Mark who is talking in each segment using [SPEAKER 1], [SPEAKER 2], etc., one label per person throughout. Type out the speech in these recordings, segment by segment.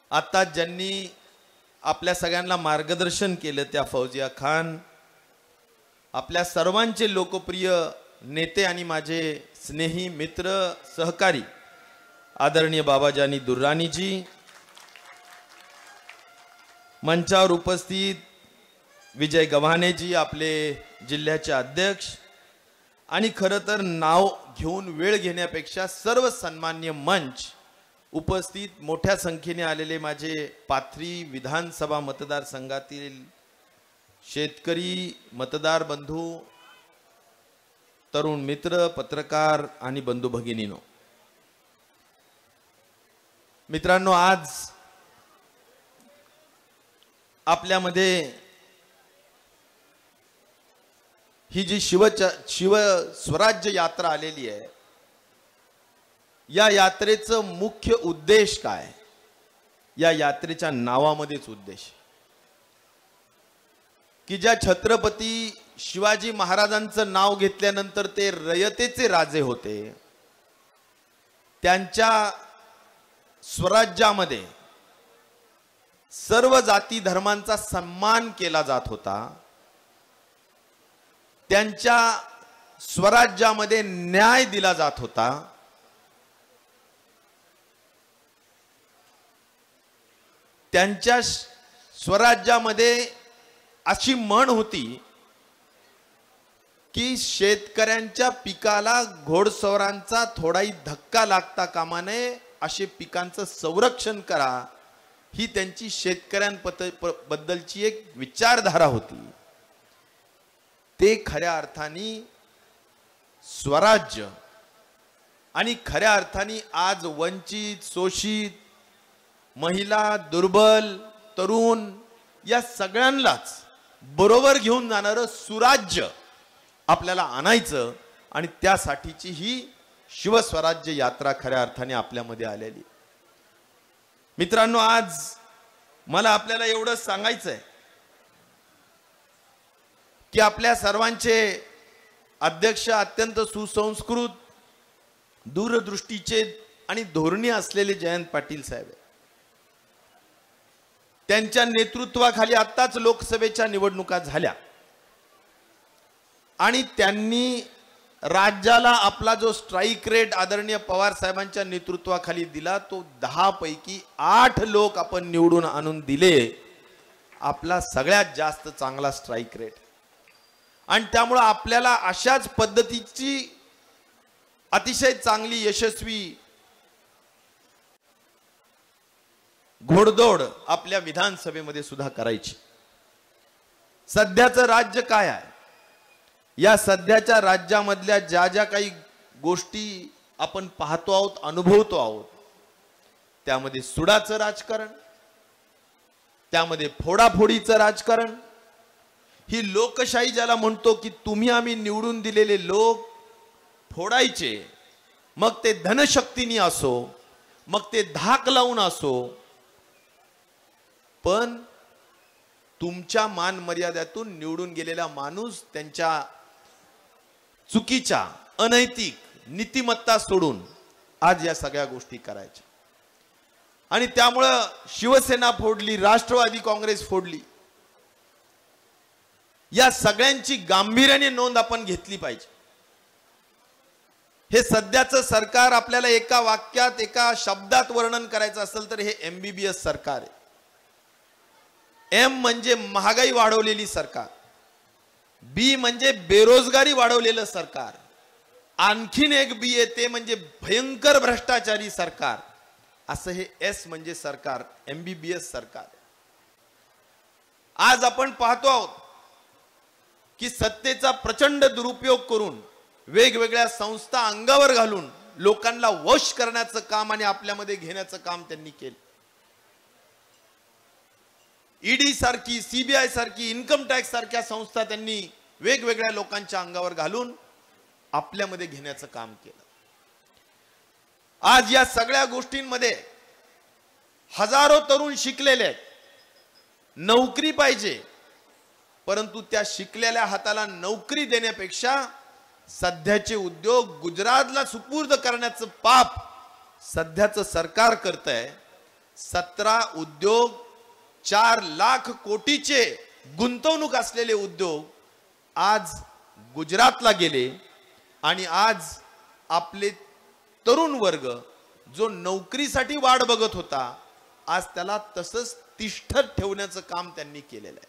[SPEAKER 1] आता ज्यांनी आपल्या सगळ्यांना मार्गदर्शन केलं त्या फौजिया खान, आपल्या सर्वांचे लोकप्रिय नेते आणि माझे स्नेही मित्र सहकारी आदरणीय बाबाजानी दुर्रानीजी, मंचावर उपस्थित विजय गव्हाणेजी आपले जिल्ह्याचे अध्यक्ष, आणि खरं तर नाव घेऊन वेळ घेण्यापेक्षा सर्व सन्मान्य मंच उपस्थित मोठ्या संख्येने आलेले माझे पाथरी विधानसभा मतदारसंघातील शेतकरी मतदार बंधू, तरुण मित्र, पत्रकार आणि बंधू भगिनींनो, मित्रांनो, आज आपल्यामध्ये ही जी शिव स्वराज्य यात्रा आलेली आहे, या यात्रेचं मुख्य उद्देश काय? या यात्रेच्या नावामध्येच उद्देश की ज्या छत्रपती शिवाजी महाराजांचं नाव घेतल्यानंतर ते रयतेचे राजे होते, त्यांच्या स्वराज्यामध्ये सर्व जाती धर्मांचा सन्मान केला जात होता, त्यांच्या स्वराज्यामध्ये न्याय दिला जात होता, त्यांच्या स्वराज्यामध्ये अशी म्हण होती की शेतकऱ्यांच्या पिकाला घोडसवारांचा थोडाही धक्का लागता कामा नये, असे पिकांचं संरक्षण करा, ही त्यांची शेतकऱ्यांबद्दलची एक विचारधारा होती। ते खऱ्या अर्थाने स्वराज्य आणि खऱ्या अर्थाने आज वंचित, शोषित, महिला, दुर्बल, तरुण या सगळ्यांनाच बरोबर घेऊन जाणारं सुराज्य आपल्याला आणायचं, आणि त्यासाठीची ही शिवस्वराज्य यात्रा खऱ्या अर्थाने आपल्यामध्ये आलेली। मित्रांनो, आज मला आपल्याला एवढं सांगायचं आहे की आपल्या सर्वांचे अध्यक्ष अत्यंत सुसंस्कृत, दूरदृष्टीचे आणि धोरणी असलेले जयंत पाटील साहेब, त्यांच्या नेतृत्वाखाली आत्ताच लोकसभेच्या निवडणुका झाल्या आणि त्यांनी राज्याला आपला जो स्ट्राइक रेट आदरणीय पवार साहेबांच्या नेतृत्वाखाली दिला, तो 10 पैकी 8 लोक आपण निवडून आणून दिले, आपला सगळ्यात जास्त चांगला स्ट्राइक रेट। आणि त्यामुळे आपल्याला अशाच पद्धतीची अतिशय चांगली यशस्वी घोडदौड आपल्या विधानसभेमध्ये सुद्धा करायची। सध्याचं राज्य काय आहे? या सध्याच्या राज्यामधल्या ज्या ज्या काही गोष्टी आपण पाहतो आहोत, अनुभवतो आहोत, त्यामध्ये सुडाचं राजकारण, त्यामध्ये फोडाफोडीचं राजकारण, ही लोकशाही ज्याला म्हणतो की तुम्ही आम्ही निवडून दिलेले लोक फोडायचे, मग ते धनशक्तीने असो, मग ते धाक लावून असो, पण तुमच्या मान मर्यादेतून निवडून गेलेला माणूस त्यांच्या चुकीच्या अनैतिक नीतिमत्ता सोडून आज या सगळ्या गोष्टी करायच्या। आणि त्यामुळं शिवसेना फोडली, राष्ट्रवादी काँग्रेस फोडली, या सगळ्यांची गांभीर्याने नोंद आपण घेतली पाहिजे। हे सध्याचं सरकार आपल्याला एका वाक्यात, एका शब्दात वर्णन करायचं असेल तर हे MBBS सरकार आहे। M म्हणजे महागाई वाढवलेली सरकार, B म्हणजे बेरोजगारी वाढवलेलं सरकार, आणखीन एक B येते म्हणजे भयंकर भ्रष्टाचारी सरकार, असं हे S म्हणजे सरकार, MBBS सरकार। आज आपण पाहतो आहोत की सत्तेचा प्रचंड दुरुपयोग करून वेगवेगळ्या संस्था अंगावर घालून लोकांना वश करण्याचं काम आणि आपल्यामध्ये घेण्याचं काम त्यांनी केलं। ईडी सारखी, CBI सारखी, इन्कम टॅक्स सारख्या संस्था त्यांनी वेगवेगळ्या लोकांच्या अंगावर घालून आपल्यामध्ये घेण्याचं काम केलं। आज या सगळ्या गोष्टींमध्ये हजारो तरुण शिकलेले आहेत, नोकरी पाहिजे, परंतु त्या शिकलेल्या हाताला नोकरी देण्यापेक्षा सध्याचे उद्योग गुजरातला सुपूर्द करण्याचं पाप सध्याचं सरकार करतंय। 17 उद्योग, 4 लाख कोटीचे गुंतवणूक असलेले उद्योग आज गुजरातला गेले आणि आज आपले तरुण वर्ग जो नोकरीसाठी वाट बघत होता आज त्याला तसंच तिष्ठत ठेवण्याचं काम त्यांनी केलेलं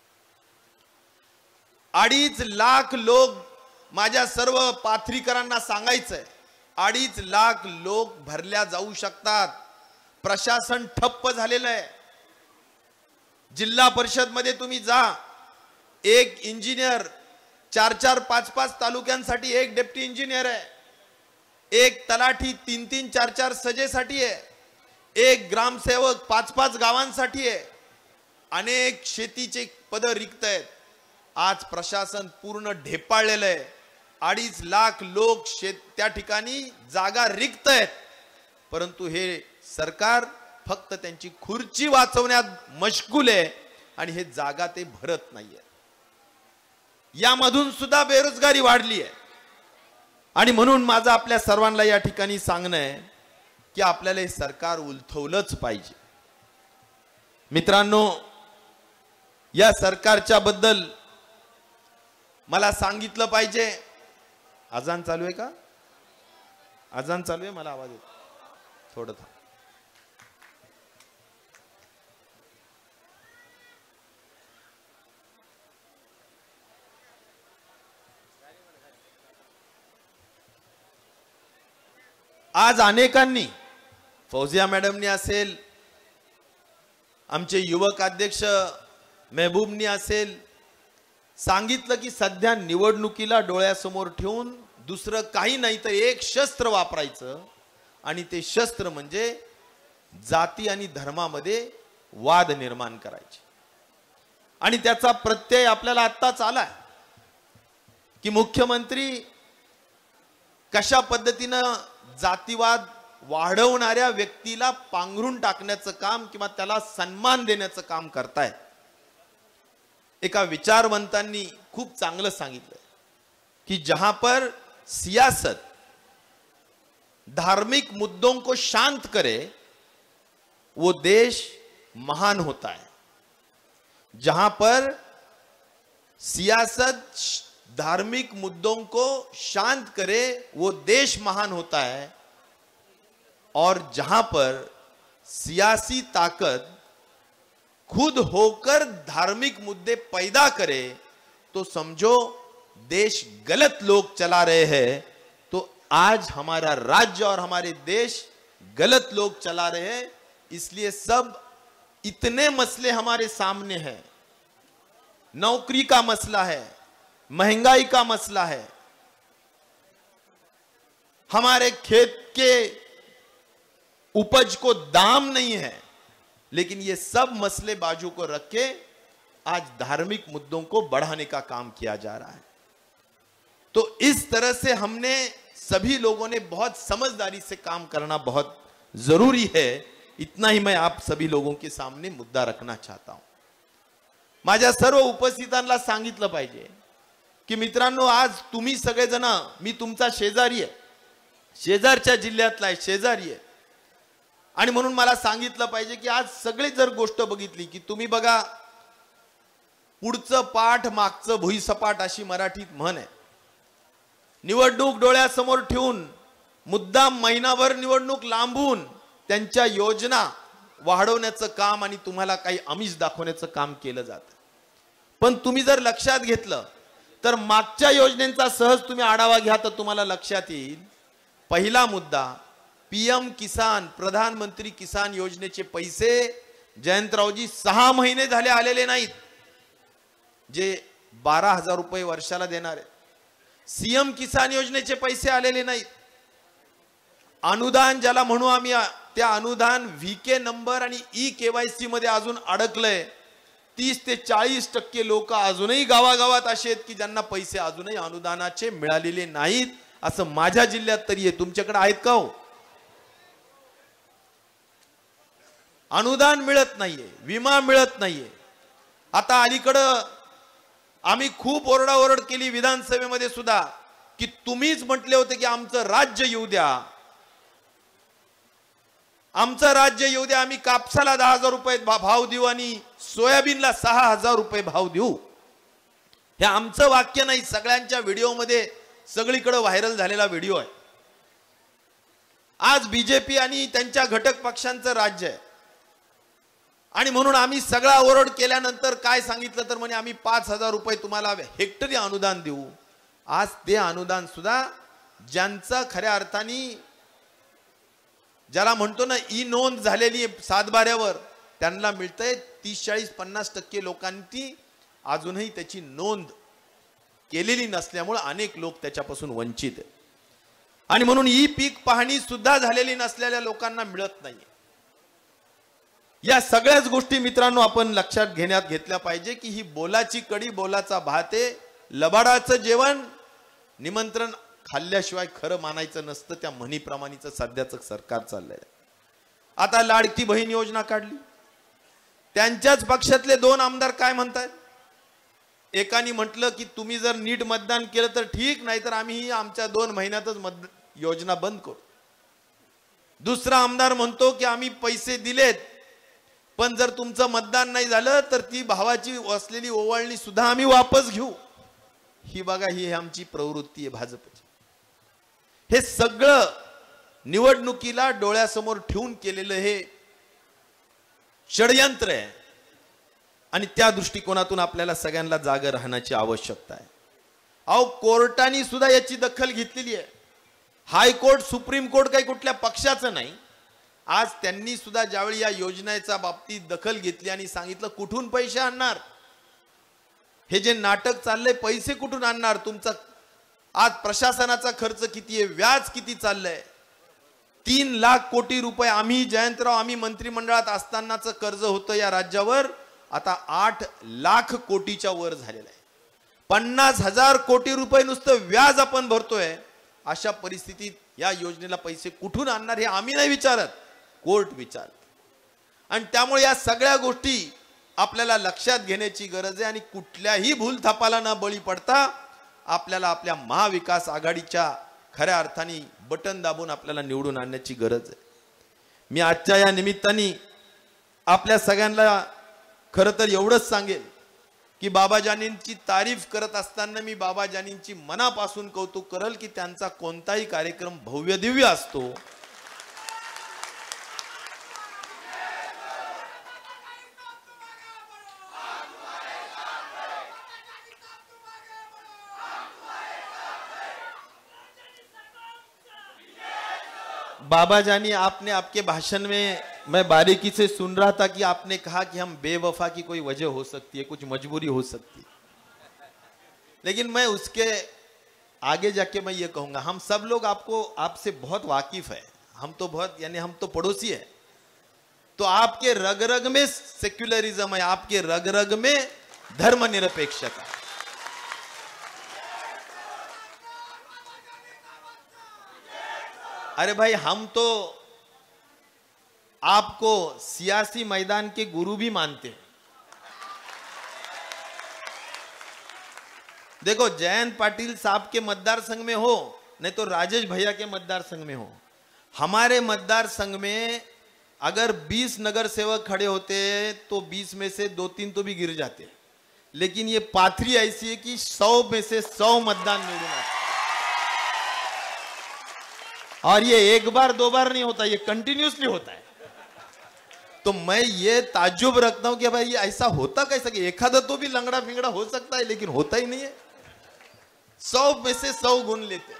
[SPEAKER 1] आहे। 2.5 लाख लोक, माझ्या सर्व पाथरीकरांना सांगायचंय, 2.5 लाख लोक भरल्या जाऊ शकतात। प्रशासन ठप्प झालेलं आहे। जिल्हा परिषद मध्ये तुम्ही जा, एक इंजिनियर 4-4, 5-5 तालुक्यांसाठी एक डेप्टी इंजिनियर आहे, एक तलाठी 3-3, 4-4 सजेसाठी आहे, एक ग्रामसेवक 5-5 गावांसाठी आहे, अनेक शेतीचे पद रिक्त आहेत। आज प्रशासन पूर्ण ढेपाळलेलं आहे। 2.5 लाख लोक त्या ठिकाणी जागा रिक्त आहेत, परंतु हे सरकार फक्त त्यांची खुर्ची वाचवण्यात मशगूल आहे आणि हे जागा ते भरत नाहीये। यामधून सुद्धा बेरोजगारी वाढली आहे आणि म्हणून माझं आपल्या सर्वांना या ठिकाणी सांगणं आहे की आपल्याला हे सरकार उलथवलंच पाहिजे। मित्रांनो, या सरकारच्या बद्दल मला सांगितलं पाहिजे। अजान चालू आहे का? अजान चालू आहे, मला आवाज येतो थोडं थांब। आज अनेकांनी, फौजिया मॅडमनी असेल, आमचे युवक अध्यक्ष महबूबनी असेल, सांगितलं की सध्या निवडणुकीला डोळ्यासमोर ठेवून दुसरं काही नाही तर एक शस्त्र वापरायचं आणि ते शस्त्र म्हणजे जाती आणि धर्मामध्ये वाद निर्माण करायचे। आणि त्याचा प्रत्यय आपल्याला आत्ताच आलाय की मुख्यमंत्री कशा पद्धतीनं जातीवाद वाढवणाऱ्या व्यक्तीला पांघरून टाकण्याचं काम किंवा त्याला सन्मान देण्याचं काम करतायत। एका विचारवंतांनी खूप चांगलं सांगितलं कि जहां पर सियासत धार्मिक मुद्दों को शांत करे वो देश महान होता है। जहां पर सियासत धार्मिक मुद्दों को शांत करे वो देश महान होता है, और जहां पर सियासी ताकत खुद होकर धार्मिक मुद्दे पैदा करे तो समझो देश गलत लोग चला रहे हैं। तो आज हमारा राज्य और हमारे देश गलत लोग चला रहे हैं, इसलिए सब इतने मसले हमारे सामने हैं। नौकरी का मसला है, महंगाई का मसला है, हमारे खेत के उपज को दाम नहीं है, लेकिन ये सब मसले बाजू को रख के आज धार्मिक मुद्दों को बढ़ाने का काम किया जा रहा है। तो इस तरह से हमने सभी लोगों ने बहुत समझदारी से काम करना बहुत जरूरी है। इतना ही मैं आप सभी लोगों के सामने मुद्दा रखना चाहता हूं। माझ्या सर्व उपस्थितांना सांगितलं पाहिजे की मित्रांनो, आज तुम्ही सगळेजण, मी तुमचा शेजारी आहे, शेजारच्या जिल्ह्यातला आहे, शेजारी आहे, आणि म्हणून मला सांगितलं पाहिजे की आज सगळी जर गोष्ट बघितली की तुम्ही बघा, पुढचं पाठ मागचं भुईसपाट अशी मराठीत म्हण आहे। निवडणूक डोळ्यासमोर ठेवून मुद्दाम महिनाभर निवडणूक लांबून त्यांच्या योजना वाढवण्याचं काम आणि तुम्हाला काही आमिष दाखवण्याचं काम केलं जातं। पण तुम्ही जर लक्षात घेतलं तर मागच्या योजनेचा सहज तुम्ही आढावा घ्या तर तुम्हाला लक्षात येईल। पहिला मुद्दा, पीएम किसान, प्रधानमंत्री किसान योजनेचे पैसे जयंतरावजी 6 महिने झाले आलेले नाहीत, जे 12,000 रुपये वर्षाला देणार आहे। सीएम किसान योजनेचे पैसे आलेले नाहीत। अनुदान ज्याला म्हणू आम्ही, त्या अनुदान व्हीके नंबर आणि ई केवायसी मध्ये अजून अडकलंय। 30 ते 40% लोक अजूनही गावागावात असे आहेत की ज्यांना पैसे अजूनही अनुदानाचे मिळालेले नाहीत, असं माझ्या जिल्ह्यात तरी आहे। तुमच्याकडे आहेत का हो? अनुदान मिळत नाहीये, विमा मिळत नाहीये। आता अलीकडं आम्ही खूप ओरडाओरड केली विधानसभेमध्ये सुद्धा की तुम्हीच म्हटले होते की आमचं राज्य येऊ द्या, आमचं राज्य येऊ द्या, आम्ही कापसाला 10,000 रुपये भाव देऊ आणि सोयाबीनला 6,000 रुपये भाव देऊ. हे आमचं वाक्य नाही, सगळ्यांच्या व्हिडिओमध्ये सगळीकडे व्हायरल झालेला व्हिडिओ आहे. आज बीजेपी आणि त्यांच्या घटक पक्षांचं राज्य आहे आणि म्हणून आम्ही सगळा ओरड केल्यानंतर काय सांगितलं तर म्हणे आम्ही 5,000 रुपये तुम्हाला हेक्टरी अनुदान देऊ. आज ते अनुदान सुद्धा ज्यांचा खऱ्या अर्थाने ज्याला म्हणतो ना ई नोंद झालेली सातबाऱ्यावर त्यांना मिळतंय. 30-40-50% लोकांनी अजूनही त्याची नोंद केलेली नसल्यामुळे अनेक लोक त्याच्यापासून वंचित आहेत आणि म्हणून ही पीक पाहणी सुद्धा झालेली नसलेल्या लोकांना मिळत नाही. या सगळ्याच गोष्टी मित्रांनो आपण लक्षात घेतल्या पाहिजे की ही बोलाची कडी बोलाचा भात आहे. लबाडाचं जेवण निमंत्रण खाल्ल्याशिवाय खरं मानायचं नसतं. त्या म्हणीप्रमाणेच सध्याचं सरकार चाललंय. आता लाडकी बहीण योजना काढली, त्यांच्याच पक्षातले 2 आमदार काय म्हणतात, एकानी म्हटलं की तुम्ही जर नीट मतदान केलं तर ठीक, नाही तर आम्ही आमच्या 2 महिन्यातच योजना बंद करू. दुसरा आमदार म्हणतो की आम्ही पैसे दिलेत पण जर तुमचं मतदान नाही झालं तर ती भावाची असलेली ओवाळणी सुद्धा आम्ही वापस घेऊ. ही बघा, ही आमची प्रवृत्ती आहे भाजपची. हे सगळं निवडणुकीला डोळ्यासमोर ठेवून केलेलं हे षडयंत्र आहे आणि त्या दृष्टिकोनातून आपल्याला सगळ्यांना जागे राहण्याची आवश्यकता आहे. अहो, कोर्टाने सुद्धा याची दखल घेतलेली आहे. हायकोर्ट, सुप्रीम कोर्ट काही कुठल्या पक्षाचं नाही. आज त्यांनी सुद्धा ज्यावेळी या योजनेच्या बाबतीत दखल घेतली आणि सांगितलं कुठून पैसे आणणार, हे जे नाटक चाललंय पैसे कुठून आणणार, तुमचा आज प्रशासनाचा खर्च किती आहे, व्याज किती चाललंय, 3 लाख कोटी रुपये आम्ही जयंतराव आम्ही मंत्रिमंडळात असतानाचं कर्ज होतं या राज्यावर, आता 8 लाख कोटीच्या वर झालेलं आहे. 50,000 कोटी रुपये नुसतं व्याज आपण भरतोय. अशा परिस्थितीत या योजनेला पैसे कुठून आणणार हे आम्ही नाही विचारत, कोर्ट विचारत. आणि त्यामुळे या सगळ्या गोष्टी आपल्याला लक्षात घेण्याची गरज आहे आणि कुठल्याही भूलथापाला न बळी पडता आपल्याला आपल्या महाविकास आघाडीच्या खऱ्या अर्थाने बटन दाबून आपल्याला निवडून आणण्याची गरज आहे. मी आजच्या या निमित्ताने आपल्या सगळ्यांना खरं तर एवढंच सांगेल की बाबाजानींची तारीफ करत असताना मी बाबाजानींची मनापासून कौतुक करेल की त्यांचा कोणताही कार्यक्रम भव्य दिव्य असतो. बाबा जानी, आपने आपके भाषण में मैं बारीकी से सुन रहा था कि आपने कहा कि हम बेवफा की कोई वजह हो सकती है, कुछ मजबूरी हो सकती है, लेकिन मैं उसके आगे जाके मैं ये कहूंगा हम सब लोग आपसे बहुत वाकिफ है. हम तो बहुत यानी हम तो पड़ोसी है. तो आपके रग रग में सेक्युलरिज्म है, आपके रग रग में धर्मनिरपेक्षता है. अरे भाई, हम तो आपको सियासी मैदान के गुरु भी मानते हैं. देखो, जयंत पाटिल साहब के मतदार संघ में हो, नहीं तो राजेश भैया के मतदार संघ में हो, हमारे मतदार संघ में अगर 20 नगर सेवक खड़े होते तो 20 में से 2-3 तो भी गिर जाते. लेकिन ये पाथरी ऐसी है कि 100 में से 100 मतदान निवडून आते. और ये 1 बार 2 बार नहीं होता, ये कंटिन्यूसली होता है. तो मैं ये ताज्जुब रखता हूं कि भाई ये ऐसा होता कैसा कि एखादा तो भी लंगड़ा फिंगड़ा हो सकता है, लेकिन होता ही नहीं है. 100 में से 100 गुण लेते.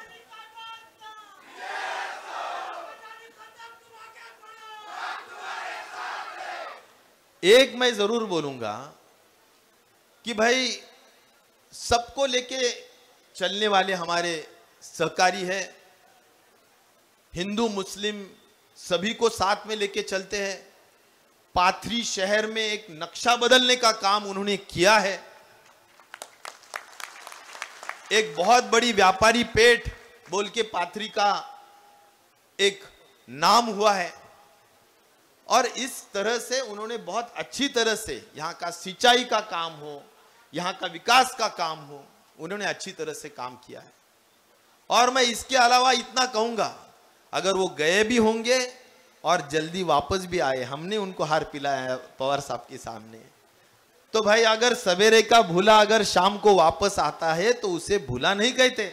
[SPEAKER 1] एक मैं जरूर बोलूंगा कि भाई सबको लेके चलने वाले हमारे सहकारी है, हिंदू मुस्लिम सभी को साथ में लेके चलते हैं. पाथरी शहर में एक नक्शा बदलने का काम उन्होंने किया है. एक बहुत बड़ी व्यापारी पेठ बोल के पाथरी का एक नाम हुआ है और इस तरह से उन्होंने बहुत अच्छी तरह से यहाँ का सिंचाई का काम हो, यहाँ का विकास का काम हो, उन्होंने अच्छी तरह से काम किया है. और मैं इसके अलावा इतना कहूंगा, अगर वो गए भी होंगे और जल्दी वापस भी आए, हमने उनको हार पिलाया पवार साहब के सामने। तो भाई अगर सवेरे का भूला अगर शाम को वापस आता है तो उसे भूला नहीं कहते।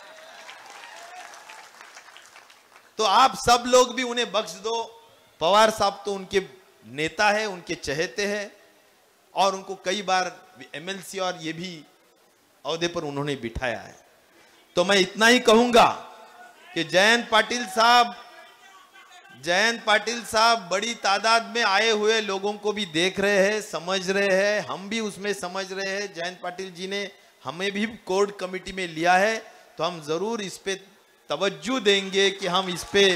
[SPEAKER 1] तो आप सब लोग भी उन्हें बख्श दो। पवार साहब तो उनके नेता है, उनके चहेते हैं, और उनको कई बार एमएलसी और ये भी औहदे पर उन्होंने बिठाया है। तो मैं इतना ही कहूंगा कि जयंत पाटिल साहब बड़ी तादाद में आए हुए लोगों को भी देख रहे हैं, समझ रहे हैं, हम भी उसमें समझ रहे हैं। जयंत पाटिल जी ने हमें भी कोर कमेटी में लिया है, तो हम जरूर इस पे तवज्जो देंगे कि हम इस पे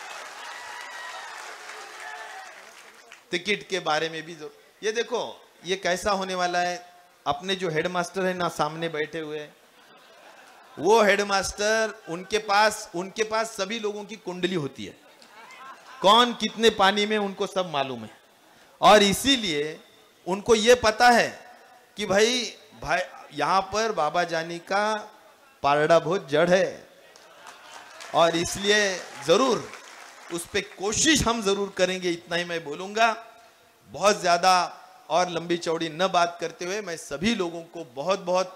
[SPEAKER 1] टिकट के बारे में भी ये देखो ये कैसा होने वाला है। अपने जो हेडमास्टर है ना सामने बैठे हुए, वो हेडमास्टर उनके पास सभी लोगों की कुंडली होती है, कौन कितने पानी में उनको सब मालूम है। और इसीलिए उनको ये पता है कि भाई यहां पर बाबा जानी का पारड़ा बहुत जड़ है, और इसलिए जरूर उस पे कोशिश हम जरूर करेंगे। इतना ही मैं बोलूंगा, बहुत ज्यादा और लंबी चौड़ी न बात करते हुए मैं सभी लोगों को बहुत बहुत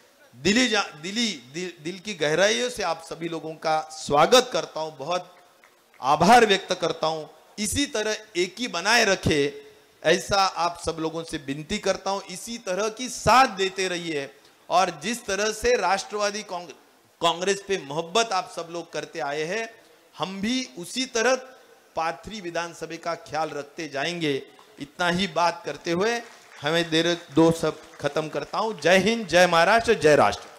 [SPEAKER 1] दिल की गहराइयों से आप सभी लोगों का स्वागत करता हूं, बहुत आभार व्यक्त करता हूं। इसी तरह एक ही बनाए रखे, ऐसा आप सब लोगों से विनती करता हूं। इसी तरह की साथ देते रहिए, और जिस तरह से राष्ट्रवादी कांग्रेस पे मोहब्बत आप सब लोग करते आए हैं, हम भी उसी तरह पाथरी विधानसभा का ख्याल रखते जाएंगे। इतना ही बात करते हुए हमें देर दो सब खत्म करता हूं। जय हिंद, जय महाराष्ट्र, जय राष्ट्र।